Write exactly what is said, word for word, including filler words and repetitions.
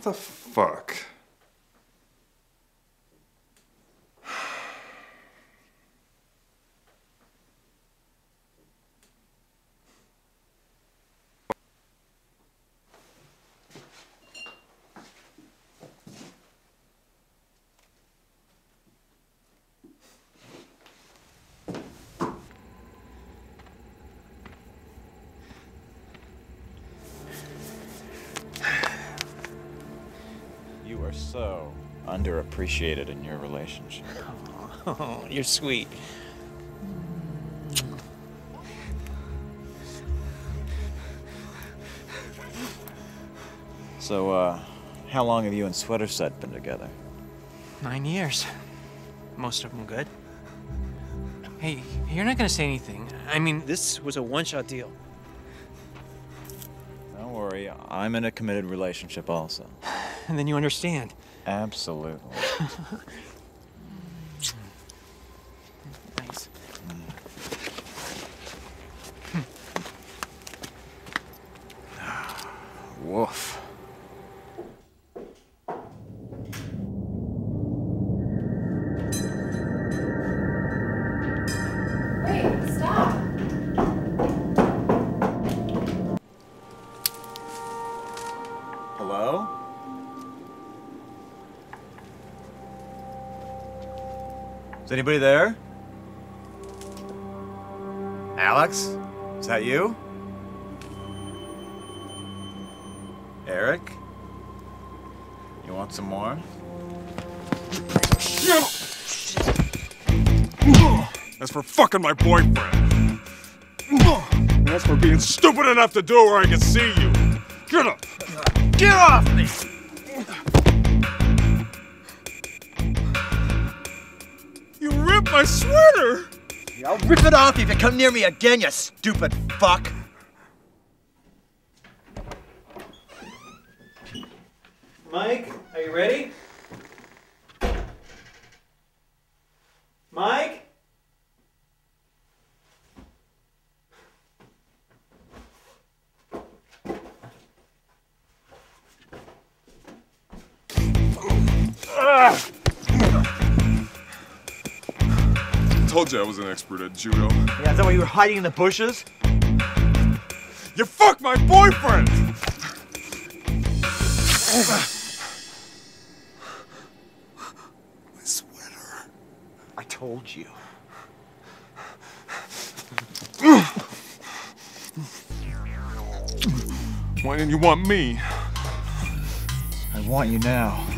the fuck? You are so underappreciated in your relationship. Oh, you're sweet. So, uh, how long have you and Sweater Set been together? Nine years. Most of them good. Hey, you're not gonna say anything. I mean, this was a one-shot deal. Don't worry, I'm in a committed relationship also. And then you understand. Absolutely. Thanks. Woof. Wait, stop. Hello? Is anybody there? Alex? Is that you? Eric? You want some more? That's for fucking my boyfriend. And that's for being stupid enough to do it where I can see you. Get up! Get off me! You ripped my sweater! Yeah, I'll rip it off if you come near me again, you stupid fuck! Mike, are you ready? Mike? I told you I was an expert at judo. Yeah, is that why you were hiding in the bushes? You fucked my boyfriend! My sweater. I told you. Why didn't you want me? I want you now.